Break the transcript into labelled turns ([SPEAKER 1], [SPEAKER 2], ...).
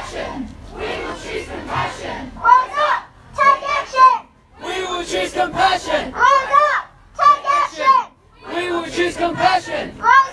[SPEAKER 1] action. We will choose compassion.
[SPEAKER 2] Rise up, take action.
[SPEAKER 1] We will choose compassion.
[SPEAKER 2] Rise up, take action.
[SPEAKER 1] We will choose compassion.
[SPEAKER 2] Rise